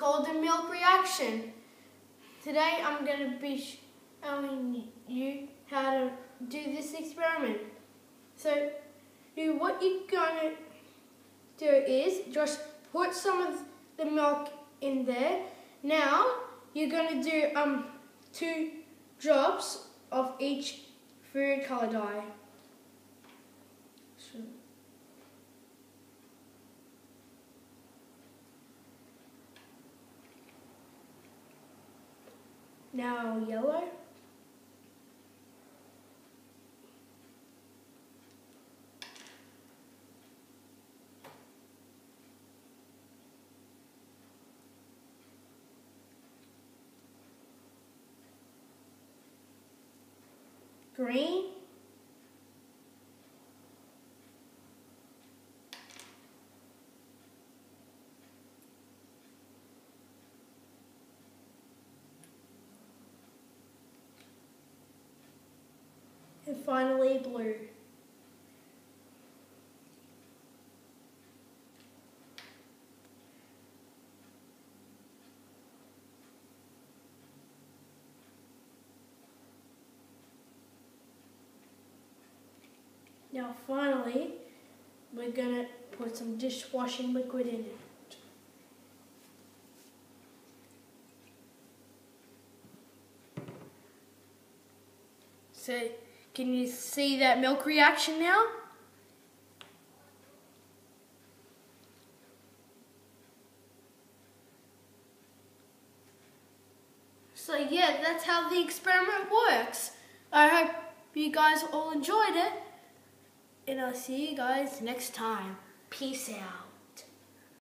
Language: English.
called the milk reaction. Today I'm going to be showing you how to do this experiment. So what you're going to do is just put some of the milk in there. Now you're going to do 2 drops of each food colour dye. Now yellow. Green. And finally blue. Now finally, we're going to put some dishwashing liquid in it. So, can you see that milk reaction now? So yeah, that's how the experiment works. I hope you guys all enjoyed it. And I'll see you guys next time. Peace out.